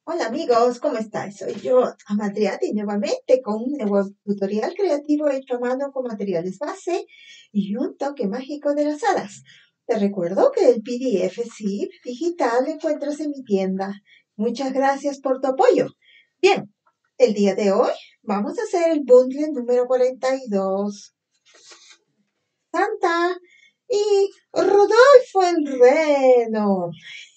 Hola amigos, ¿cómo estáis? Soy yo, Amadriati, nuevamente con un nuevo tutorial creativo hecho a mano con materiales base y un toque mágico de las hadas. Te recuerdo que el PDF zip digital lo encuentras en mi tienda. Muchas gracias por tu apoyo. Bien, el día de hoy vamos a hacer el bundle número 42. Santa y Rodolfo el Reno.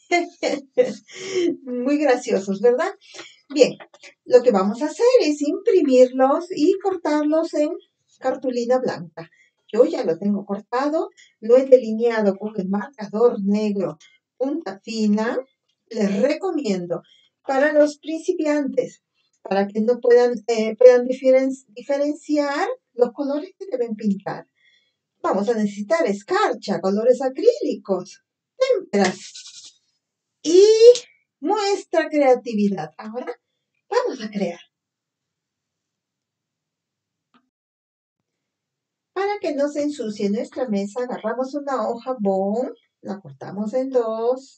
Muy graciosos, ¿verdad? Bien, lo que vamos a hacer es imprimirlos y cortarlos en cartulina blanca. Yo ya lo tengo cortado, lo he delineado con el marcador negro punta fina. Les recomiendo para los principiantes, para que no puedan diferenciar los colores que deben pintar. Vamos a necesitar escarcha, colores acrílicos, témperas y muestra creatividad. Ahora vamos a crear. Para que no se ensucie nuestra mesa, agarramos una hoja bond, la cortamos en dos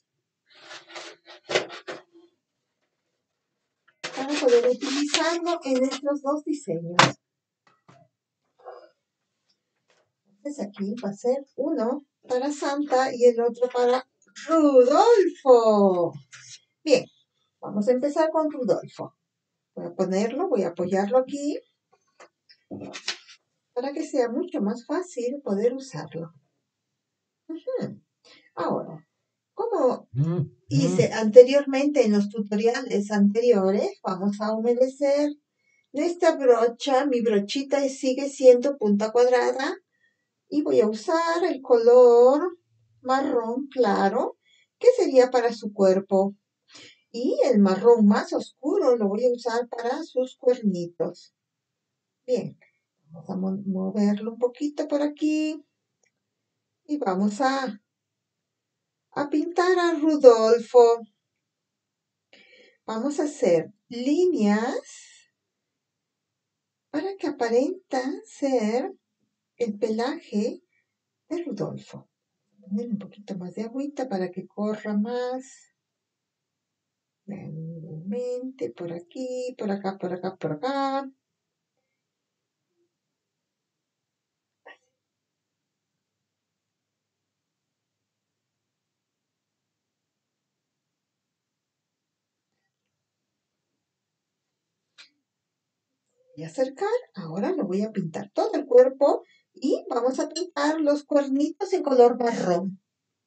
para poder utilizarlo en estos dos diseños. Entonces aquí va a ser uno para Santa y el otro para Rudolfo. Bien, vamos a empezar con Rudolfo. Voy a apoyarlo aquí para que sea mucho más fácil poder usarlo. Ahora, como hice anteriormente en los tutoriales anteriores, vamos a humedecer nuestra brocha. Mi brochita sigue siendo punta cuadrada y voy a usar el color marrón claro, que sería para su cuerpo. Y el marrón más oscuro lo voy a usar para sus cuernitos. Bien, vamos a moverlo un poquito por aquí y vamos a pintar a Rudolfo. Vamos a hacer líneas para que aparenta ser el pelaje de Rudolfo. Poner un poquito más de agüita para que corra más. Levemente, por aquí, por acá, por acá, por acá. Voy a acercar, ahora lo voy a pintar todo el cuerpo y vamos a pintar los cuernitos en color marrón.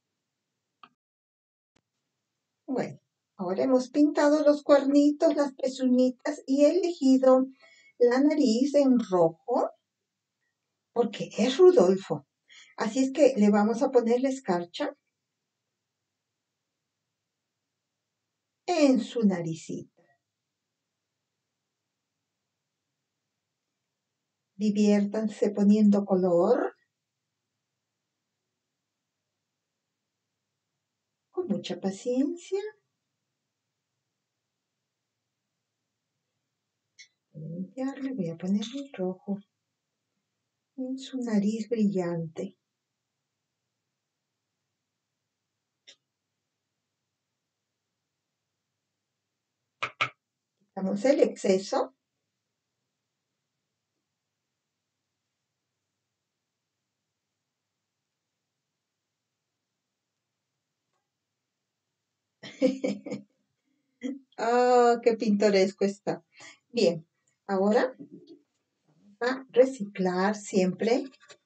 Bueno, ahora hemos pintado los cuernitos, las pezuñitas y he elegido la nariz en rojo porque es Rudolfo. Así es que le vamos a poner la escarcha en su naricita. Diviértanse poniendo color con mucha paciencia. Voy a limpiarle, voy a ponerle el rojo en su nariz brillante. Quitamos el exceso. ¡Ah, qué pintoresco está! Bien, ahora a reciclar siempre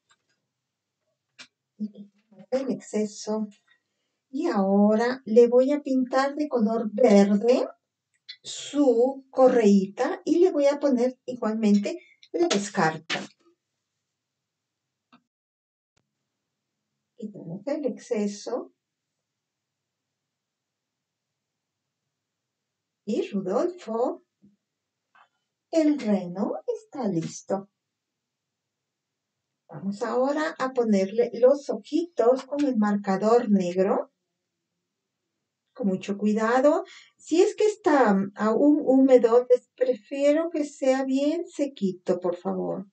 el exceso. Y ahora le voy a pintar de color verde su correíta y le voy a poner igualmente la escarcha. Quitamos el exceso. Y Rudolfo, el reno, está listo. Vamos ahora a ponerle los ojitos con el marcador negro. Con mucho cuidado. Si es que está aún húmedo, les prefiero que sea bien sequito, por favor.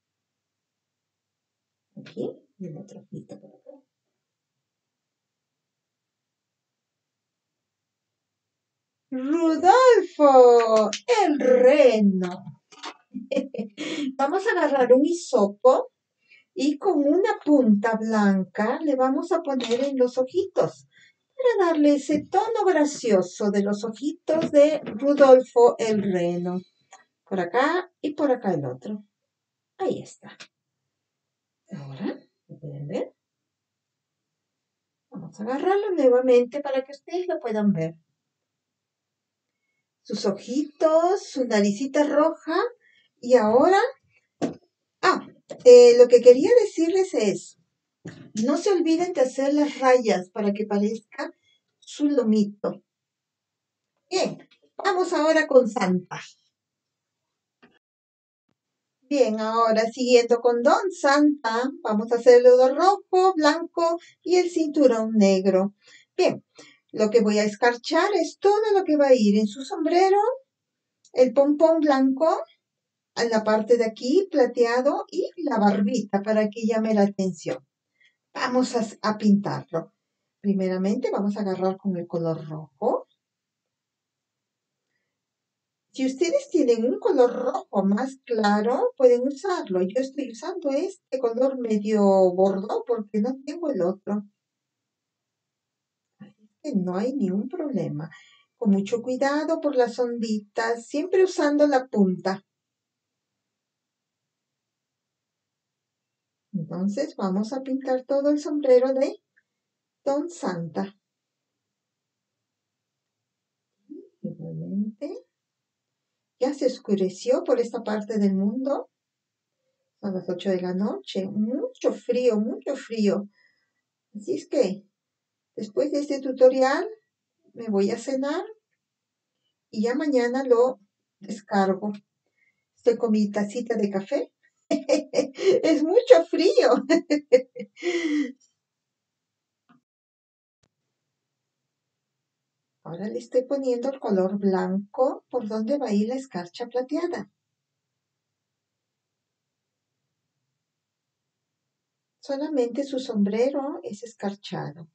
Aquí y el otro ojito por acá. Rudolfo, el reno. Vamos a agarrar un hisopo y con una punta blanca le vamos a poner en los ojitos para darle ese tono gracioso de los ojitos de Rudolfo el reno. Por acá y por acá el otro. Ahí está. Ahora, ¿lo pueden ver? Vamos a agarrarlo nuevamente para que ustedes lo puedan ver. Sus ojitos, su naricita roja y ahora... lo que quería decirles es, no se olviden de hacer las rayas para que parezca su lomito. Bien, vamos ahora con Santa. Bien, ahora siguiendo con Don Santa, vamos a hacer el dedo rojo, blanco y el cinturón negro. Bien, lo que voy a escarchar es todo lo que va a ir en su sombrero, el pompón blanco, en la parte de aquí plateado y la barbita para que llame la atención. Vamos a pintarlo. Primeramente vamos a agarrar con el color rojo. Si ustedes tienen un color rojo más claro, pueden usarlo. Yo estoy usando este color medio bordo porque no tengo el otro. Así que no hay ningún problema. Con mucho cuidado por las onditas, siempre usando la punta. Entonces vamos a pintar todo el sombrero de Don Santa. Igualmente. Ya se oscureció por esta parte del mundo. A las 8 de la noche. Mucho frío, mucho frío. Así es que después de este tutorial me voy a cenar y ya mañana lo descargo. Estoy con mi tacita de café. Es mucho frío. Ahora le estoy poniendo el color blanco por donde va a ir la escarcha plateada. Solamente su sombrero es escarchado.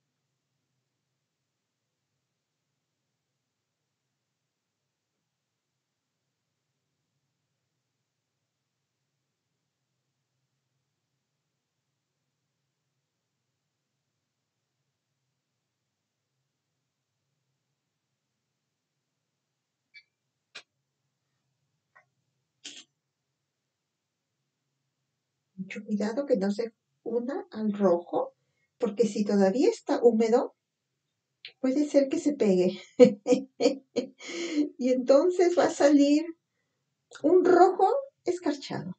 Mucho cuidado que no se una al rojo, porque si todavía está húmedo, puede ser que se pegue. Y entonces va a salir un rojo escarchado.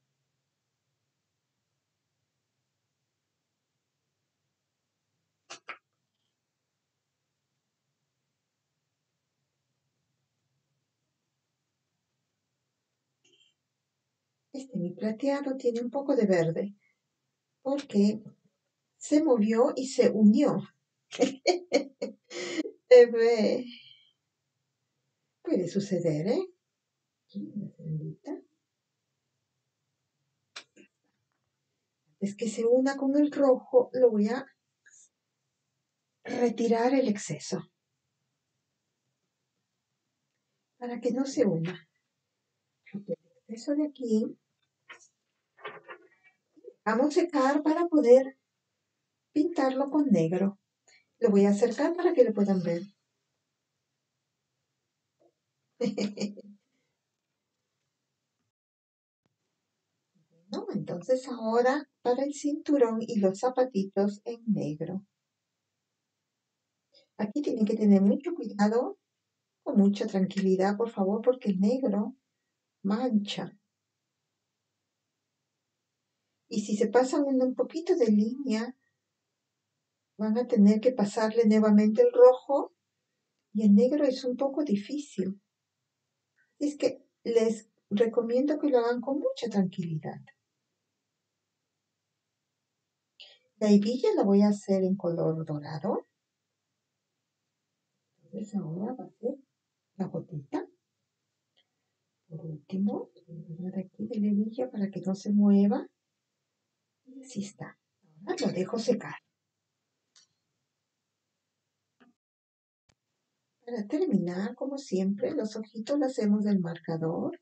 Este mi plateado tiene un poco de verde porque se movió y se unió. Bebé. Puede suceder, ¿eh? Una segundita. Es que se una con el rojo, lo voy a retirar el exceso para que no se una. El exceso de aquí. Vamos a secar para poder pintarlo con negro. Lo voy a acercar para que lo puedan ver. ¿No? Entonces ahora para el cinturón y los zapatitos en negro. Aquí tienen que tener mucho cuidado, con mucha tranquilidad, por favor, porque el negro mancha. Y si se pasan un poquito de línea, van a tener que pasarle nuevamente el rojo y el negro es un poco difícil. Es que les recomiendo que lo hagan con mucha tranquilidad. La hebilla la voy a hacer en color dorado. Entonces ahora va a ser la gotita. Por último, voy a dar aquí de la hebilla para que no se mueva. Y así está. Ahora lo dejo secar. Para terminar, como siempre, los ojitos los hacemos del marcador.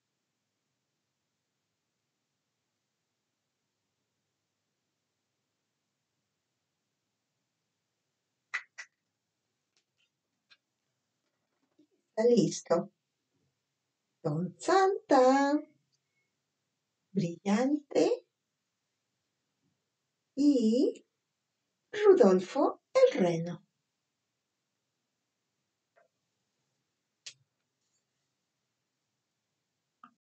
Está listo. Don Santa, brillante y Rudolfo el reno.